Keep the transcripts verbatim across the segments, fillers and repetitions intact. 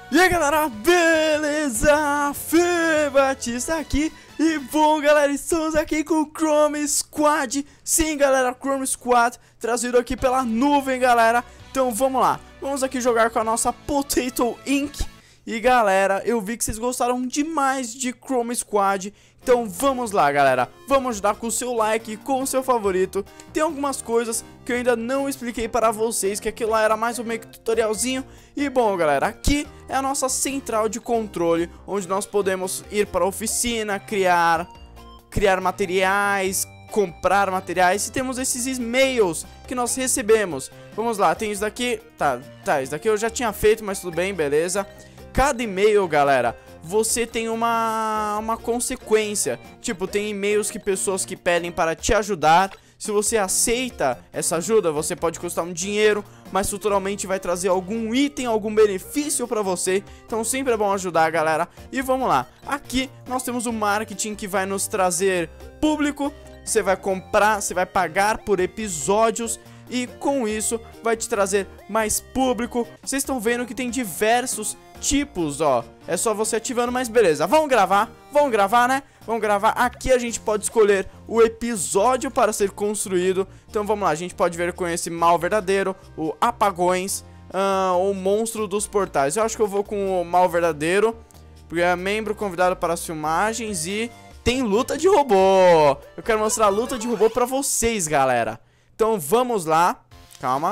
E aí galera, beleza? Fê Batista aqui. E bom galera, estamos aqui com o Chrome Squad. Sim galera, Chrome Squad trazido aqui pela nuvem galera. Então vamos lá, vamos aqui jogar com a nossa Potato Inc. E galera, eu vi que vocês gostaram demais de Chrome Squad. Então vamos lá galera, vamos ajudar com o seu like, com o seu favorito. Tem algumas coisas que eu ainda não expliquei para vocês, que aquilo lá era mais um meio que tutorialzinho. E bom galera, aqui é a nossa central de controle, onde nós podemos ir para a oficina, criar, criar materiais, comprar materiais. E temos esses e-mails que nós recebemos. Vamos lá, tem isso daqui, tá, tá, isso daqui eu já tinha feito, mas tudo bem, beleza. Cada e-mail galera, você tem uma, uma consequência. Tipo, tem e-mails que pessoas que pedem para te ajudar. Se você aceita essa ajuda, você pode custar um dinheiro, mas futuramente vai trazer algum item, algum benefício pra você. Então sempre é bom ajudar, galera. E vamos lá, aqui nós temos o marketing que vai nos trazer público. Você vai comprar, você vai pagar por episódios. E com isso vai te trazer mais público. Vocês estão vendo que tem diversos tipos, ó. É só você ativando, mas beleza. Vamos gravar, vamos gravar, né? Vamos gravar. Aqui a gente pode escolher o episódio para ser construído. Então vamos lá, a gente pode ver com esse mal verdadeiro, o apagões, uh, o monstro dos portais. Eu acho que eu vou com o mal verdadeiro, porque é membro convidado para as filmagens. E tem luta de robô. Eu quero mostrar a luta de robô pra vocês, galera. Então vamos lá, calma.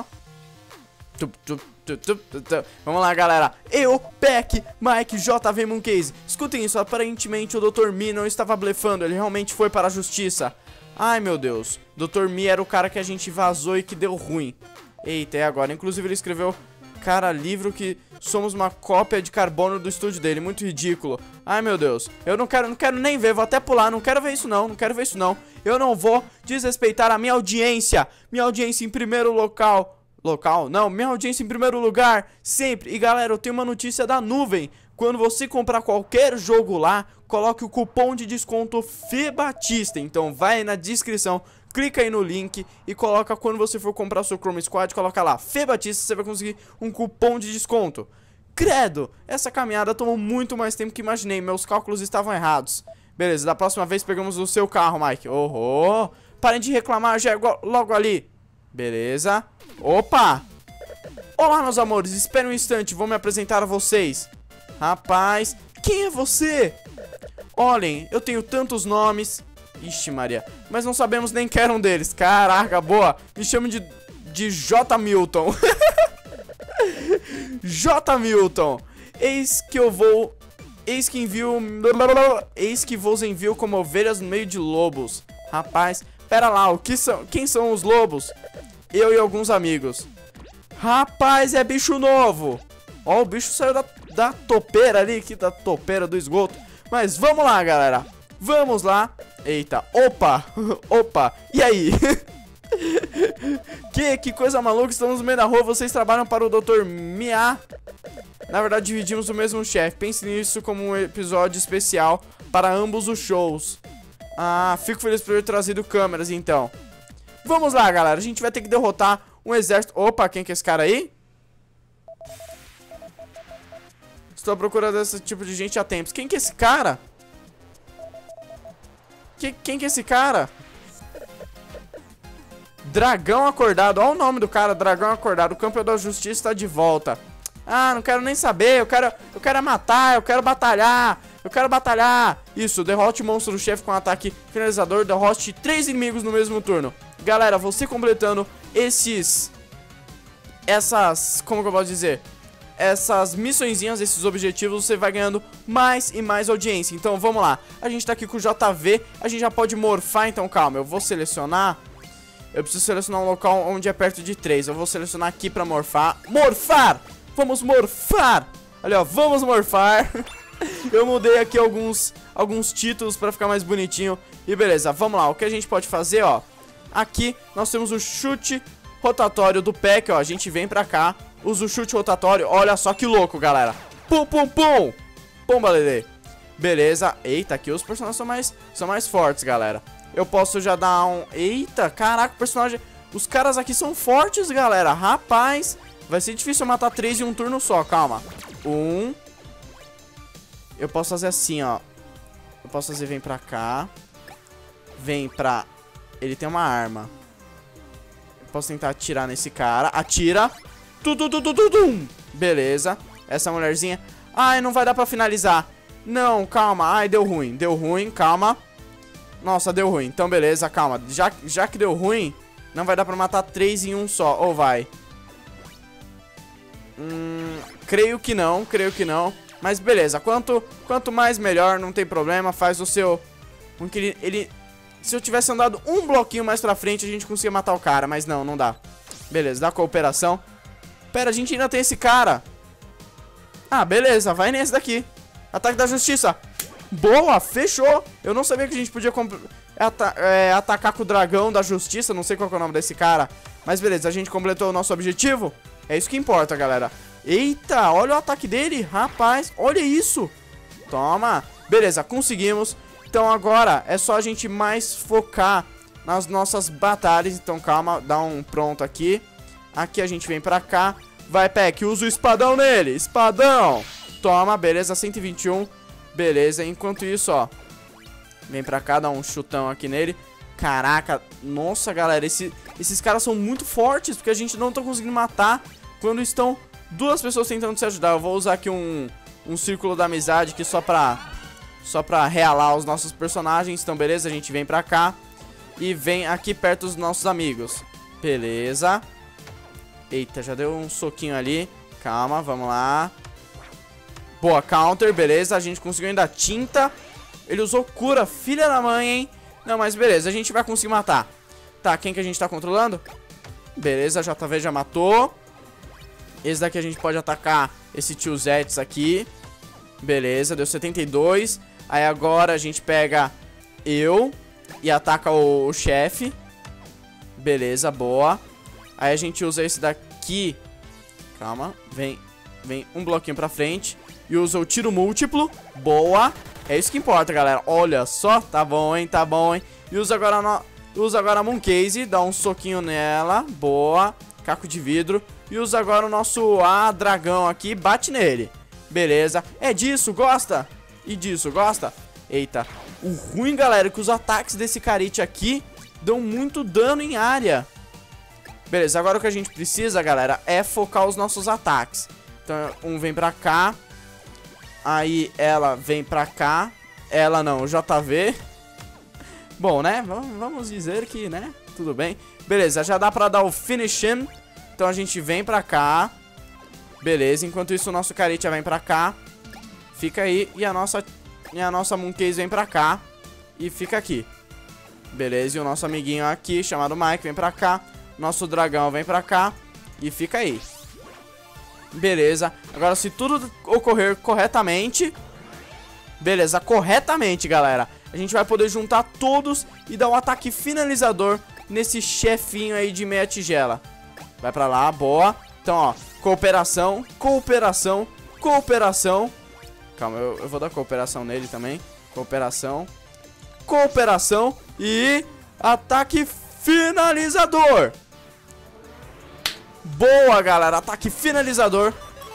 Vamos lá galera, eu, Peck, Mike, J V Mooncase. Escutem isso, aparentemente o doutor Mi não estava blefando, ele realmente foi para a justiça. Ai meu Deus, doutor Mi era o cara que a gente vazou e que deu ruim. Eita, é agora, inclusive ele escreveu, cara, livro que somos uma cópia de carbono do estúdio dele, muito ridículo. Ai meu Deus, eu não quero, não quero nem ver, vou até pular, não quero ver isso não, não quero ver isso não. Eu não vou desrespeitar a minha audiência, minha audiência em primeiro local. Local? Não, minha audiência em primeiro lugar, sempre. E galera, eu tenho uma notícia da nuvem. Quando você comprar qualquer jogo lá, coloque o cupom de desconto Fê Batista. Então vai na descrição, clica aí no link e coloca, quando você for comprar o seu Chrome Squad, coloca lá Fê Batista, você vai conseguir um cupom de desconto. Credo, essa caminhada tomou muito mais tempo que imaginei, meus cálculos estavam errados. Beleza, da próxima vez pegamos o seu carro, Mike. Oh, oh. Parem de reclamar, já é logo ali. Beleza. Opa! Olá, meus amores, espere um instante, vou me apresentar a vocês. Rapaz, quem é você? Olhem, eu tenho tantos nomes. Ixi Maria, mas não sabemos nem quem era um deles. Caraca, boa, me chame de, de J. Milton. J. Milton. Eis que eu vou... Eis que envio... Eis que vos envio como ovelhas no meio de lobos. Rapaz, pera lá, o que são... Quem são os lobos? Eu e alguns amigos. Rapaz, é bicho novo. Ó, o bicho saiu da, da topeira ali, aqui, da topeira do esgoto. Mas vamos lá, galera. Vamos lá. Eita, opa, opa. E aí? que, que coisa maluca, estamos no meio da rua. Vocês trabalham para o doutor Mia. Na verdade, dividimos o mesmo chefe. Pense nisso como um episódio especial para ambos os shows. Ah, fico feliz por ter trazido câmeras, então. Vamos lá, galera. A gente vai ter que derrotar um exército... Opa, quem que é esse cara aí? Estou procurando esse tipo de gente há tempos. Quem que é esse cara? Que, quem que é esse cara? Dragão Acordado. Olha o nome do cara, Dragão Acordado. O campeão da justiça está de volta. Ah, não quero nem saber. Eu quero, eu quero matar, eu quero batalhar. Eu quero batalhar. Isso, derrote o monstro-chefe com um ataque finalizador. Derrote três inimigos no mesmo turno. Galera, você completando esses... Essas... Como que eu posso dizer? Essas missõezinhas, esses objetivos, você vai ganhando mais e mais audiência. Então vamos lá. A gente tá aqui com o J V. A gente já pode morfar, então calma. Eu vou selecionar... Eu preciso selecionar um local onde é perto de três. Eu vou selecionar aqui pra morfar. Morfar! Vamos morfar! Olha, ó, vamos morfar. Eu mudei aqui alguns, alguns títulos pra ficar mais bonitinho. E beleza, vamos lá. O que a gente pode fazer, ó. Aqui nós temos o chute rotatório do Peck, ó. A gente vem pra cá, usa o chute rotatório. Olha só que louco, galera. Pum, pum, pum. Pomba, Lelê. Beleza. Eita, aqui os personagens são mais, são mais fortes, galera. Eu posso já dar um... Eita, caraca, o personagem... Os caras aqui são fortes, galera. Rapaz, vai ser difícil matar três em um turno só, calma. Um. Eu posso fazer assim, ó. Eu posso fazer, vem pra cá. Vem pra... Ele tem uma arma. Eu posso tentar atirar nesse cara. Atira. Tududududum. Beleza. Essa mulherzinha... Ai, não vai dar pra finalizar. Não, calma. Ai, deu ruim. Deu ruim, calma. Nossa, deu ruim. Então, beleza, calma. Já, já que deu ruim, não vai dar pra matar três em um só. Ou vai? Hum, creio que não, creio que não. Mas beleza, quanto, quanto mais melhor, não tem problema. Faz o seu... Ele, ele, se eu tivesse andado um bloquinho mais pra frente, a gente conseguia matar o cara. Mas não, não dá. Beleza, dá cooperação. Pera, a gente ainda tem esse cara. Ah, beleza, vai nesse daqui. Ataque da justiça. Boa, fechou. Eu não sabia que a gente podia ata é, atacar com o dragão da justiça. Não sei qual que é o nome desse cara. Mas beleza, a gente completou o nosso objetivo. É isso que importa, galera. Eita, olha o ataque dele. Rapaz, olha isso. Toma. Beleza, conseguimos. Então agora é só a gente mais focar nas nossas batalhas. Então calma, dá um pronto aqui. Aqui a gente vem pra cá. Vai, Peck, usa o espadão nele. Espadão. Toma, beleza, cento e vinte e um. Beleza, enquanto isso, ó. Vem pra cá, dá um chutão aqui nele. Caraca, nossa, galera, esse, esses caras são muito fortes, porque a gente não tá conseguindo matar quando estão duas pessoas tentando se ajudar. Eu vou usar aqui um, um círculo da amizade aqui só pra, só pra realar os nossos personagens. Então, beleza, a gente vem pra cá e vem aqui perto dos nossos amigos. Beleza. Eita, já deu um soquinho ali. Calma, vamos lá. Boa, counter, beleza. A gente conseguiu ainda tinta. Ele usou cura, filha da mãe, hein? Não, mas beleza, a gente vai conseguir matar. Tá, quem que a gente tá controlando? Beleza, J V já matou. Esse daqui a gente pode atacar esse tio Zetes aqui. Beleza, deu setenta e dois. Aí agora a gente pega eu e ataca o, o chefe. Beleza, boa. Aí a gente usa esse daqui. Calma, vem, vem um bloquinho pra frente. E usa o tiro múltiplo. Boa. É isso que importa, galera. Olha só. Tá bom, hein? Tá bom, hein? E usa agora, no... usa agora a Mooncase. Dá um soquinho nela. Boa. Caco de vidro. E usa agora o nosso A dragão aqui. Bate nele. Beleza. É disso, gosta? E disso, gosta? Eita. O ruim, galera, é que os ataques desse carite aqui dão muito dano em área. Beleza. Agora o que a gente precisa, galera, é focar os nossos ataques. Então, um vem pra cá. Aí ela vem pra cá. Ela não, J V. Bom, né? Vamos dizer que, né? Tudo bem. Beleza, já dá pra dar o finish him. Então a gente vem pra cá. Beleza, enquanto isso o nosso Carite vem pra cá. Fica aí. E a nossa, e a nossa Mooncase vem pra cá. E fica aqui. Beleza, e o nosso amiguinho aqui, chamado Mike, vem pra cá. Nosso dragão vem pra cá. E fica aí. Beleza, agora se tudo ocorrer corretamente. Beleza, corretamente, galera, a gente vai poder juntar todos e dar um ataque finalizador nesse chefinho aí de meia tigela. Vai pra lá, boa. Então, ó, cooperação, cooperação, cooperação. Calma, eu, eu vou dar cooperação nele também. Cooperação, cooperação e ataque finalizador. Boa, galera, ataque finalizador.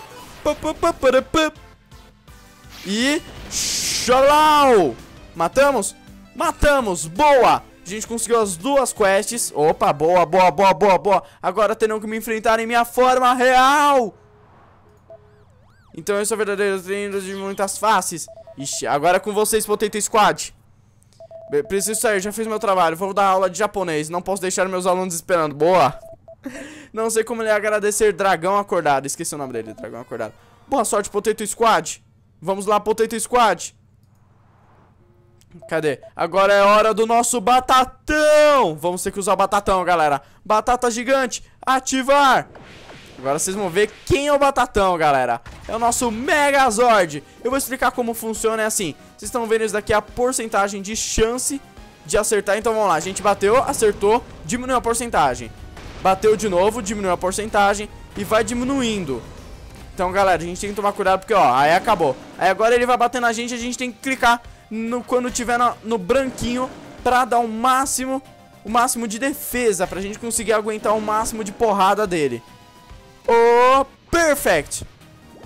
E Xolau. Matamos? Matamos, boa. A gente conseguiu as duas quests. Opa, boa, boa, boa, boa, boa. Agora terão que me enfrentar em minha forma real. Então eu sou verdadeiro treino de muitas faces. Ixi, agora é com vocês, Potato Squad. Preciso sair, já fiz meu trabalho. Vou dar aula de japonês, não posso deixar meus alunos esperando. Boa. Não sei como lhe agradecer, Dragão Acordado. Esqueci o nome dele, Dragão Acordado. Boa sorte, Potato Squad. Vamos lá, Potato Squad. Cadê? Agora é hora do nosso batatão. Vamos ter que usar o batatão, galera. Batata gigante, ativar. Agora vocês vão ver quem é o batatão, galera. É o nosso Megazord. Eu vou explicar como funciona, é assim. Vocês estão vendo isso daqui, a porcentagem de chance de acertar. Então vamos lá, a gente bateu, acertou, diminuiu a porcentagem. Bateu de novo, diminuiu a porcentagem e vai diminuindo. Então, galera, a gente tem que tomar cuidado porque, ó, aí acabou. Aí agora ele vai bater na gente, a gente tem que clicar no, quando tiver no, no branquinho pra dar o máximo, o máximo de defesa, pra gente conseguir aguentar o máximo de porrada dele. Oh, perfect.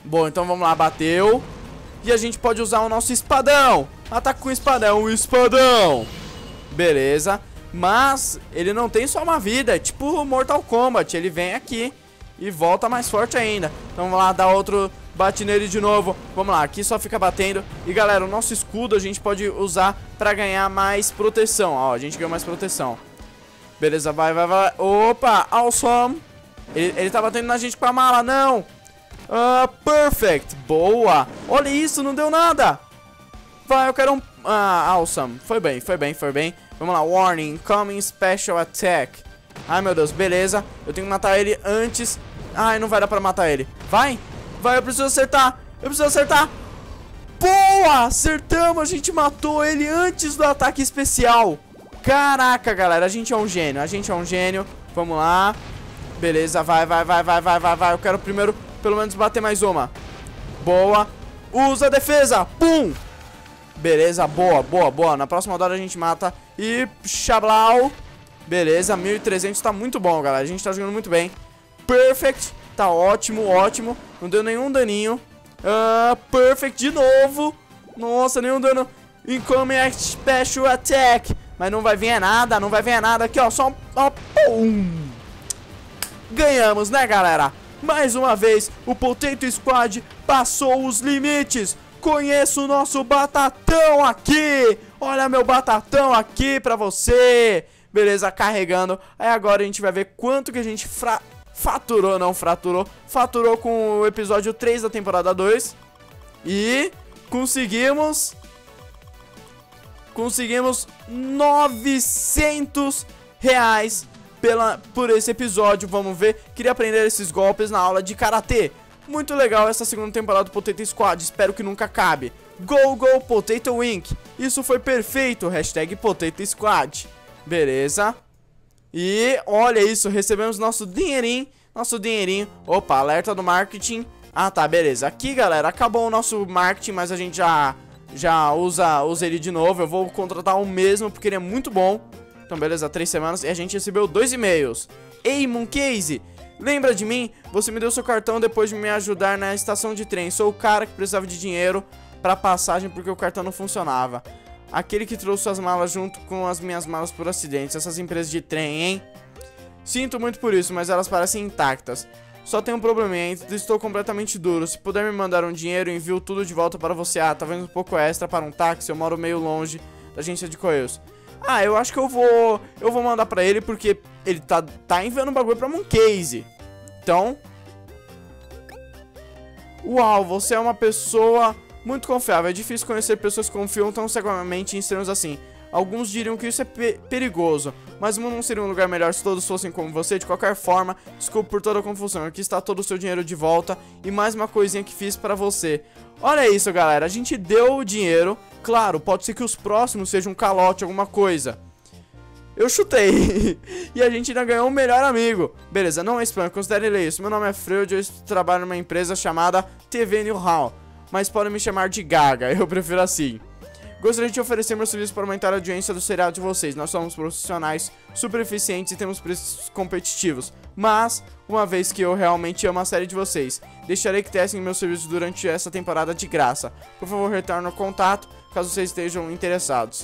Bom, então vamos lá, bateu. E a gente pode usar o nosso espadão. Ataca com o espadão, o espadão. Beleza. Mas ele não tem só uma vida, é tipo Mortal Kombat. Ele vem aqui e volta mais forte ainda. Então vamos lá, dar outro bate nele de novo. Vamos lá, aqui só fica batendo. E galera, o nosso escudo a gente pode usar pra ganhar mais proteção. Ó, a gente ganhou mais proteção. Beleza, vai, vai, vai. Opa, awesome. Ele, ele tá batendo na gente com a mala, não. Ah, perfect, boa. Olha isso, não deu nada. Vai, eu quero um... Ah, awesome, foi bem, foi bem, foi bem. Vamos lá, warning, incoming special attack. Ai, meu Deus, beleza. Eu tenho que matar ele antes. Ai, não vai dar pra matar ele. Vai, vai, eu preciso acertar. Eu preciso acertar. Boa, acertamos, a gente matou ele antes do ataque especial. Caraca, galera, a gente é um gênio, a gente é um gênio. Vamos lá. Beleza, vai, vai, vai, vai, vai, vai, vai. Eu quero primeiro, pelo menos, bater mais uma. Boa. Usa a defesa. Pum. Beleza, boa, boa, boa. Na próxima rodada a gente mata. E Xablau. Beleza, mil e trezentos tá muito bom, galera. A gente tá jogando muito bem. Perfect. Tá ótimo, ótimo. Não deu nenhum daninho. uh, Perfect de novo. Nossa, nenhum dano. Incoming Special Attack. Mas não vai vir nada, não vai vir nada. Aqui, ó, só um... Ó, pum. Ganhamos, né, galera? Mais uma vez, o Potato Squad passou os limites. Conheço o nosso batatão aqui. Olha meu batatão aqui pra você. Beleza, carregando. Aí agora a gente vai ver quanto que a gente fra... faturou, não fraturou. Faturou com o episódio três da temporada dois. E conseguimos... Conseguimos novecentos reais pela, por esse episódio. Vamos ver. Queria aprender esses golpes na aula de karatê. Muito legal essa segunda temporada do Potato Squad. Espero que nunca acabe. Go, go, Potato Inc. Isso foi perfeito. Hashtag Potato Squad. Beleza. E olha isso. Recebemos nosso dinheirinho. Nosso dinheirinho. Opa, alerta do marketing. Ah, tá, beleza. Aqui, galera, acabou o nosso marketing, mas a gente já, já usa, usa ele de novo. Eu vou contratar o mesmo porque ele é muito bom. Então, beleza, três semanas. E a gente recebeu dois e-mails. Ei, Mooncase, lembra de mim? Você me deu seu cartão depois de me ajudar na estação de trem. Sou o cara que precisava de dinheiro pra passagem porque o cartão não funcionava. Aquele que trouxe suas malas junto com as minhas malas por acidente. Essas empresas de trem, hein? Sinto muito por isso, mas elas parecem intactas. Só tem um probleminha, estou completamente duro. Se puder me mandar um dinheiro, envio tudo de volta para você. Ah, talvez um pouco extra para um táxi. Eu moro meio longe da agência de Correios. Ah, eu acho que eu vou Eu vou mandar pra ele porque ele tá, tá enviando um bagulho pra Mooncase. Então... Uau, você é uma pessoa muito confiável. É difícil conhecer pessoas que confiam tão cegamente em estranhos assim. Alguns diriam que isso é pe perigoso, mas o mundo não seria um lugar melhor se todos fossem como você. De qualquer forma, desculpe por toda a confusão. Aqui está todo o seu dinheiro de volta e mais uma coisinha que fiz pra você. Olha isso, galera, a gente deu o dinheiro. Claro, pode ser que os próximos sejam um calote, alguma coisa. Eu chutei. E a gente ainda ganhou um melhor amigo. Beleza, não é spam, considere ler isso. Meu nome é Freud, eu trabalho numa empresa chamada T V New Hall, mas podem me chamar de Gaga, eu prefiro assim. Gostaria de oferecer meu serviço para aumentar a audiência do seriado de vocês. Nós somos profissionais super eficientes e temos preços competitivos. Mas, uma vez que eu realmente amo a série de vocês, deixarei que testem meu serviço durante essa temporada de graça. Por favor, retorne o contato, caso vocês estejam interessados.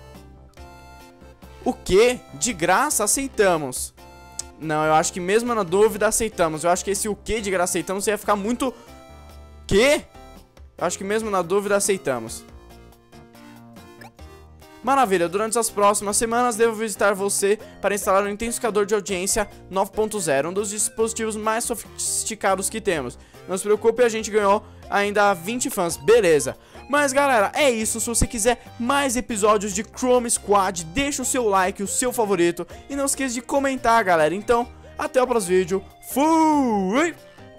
O que? De graça? Aceitamos. Não, eu acho que mesmo na dúvida aceitamos. Eu acho que esse o que de graça aceitamos ia ficar muito... Que? Eu acho que mesmo na dúvida aceitamos. Maravilha, durante as próximas semanas devo visitar você para instalar um intensificador de audiência nove ponto zero, um dos dispositivos mais sofisticados que temos. Não se preocupe, a gente ganhou ainda vinte fãs, beleza. Mas galera, é isso, se você quiser mais episódios de Chrome Squad, deixa o seu like, o seu favorito e não esqueça de comentar, galera. Então, até o próximo vídeo, fui!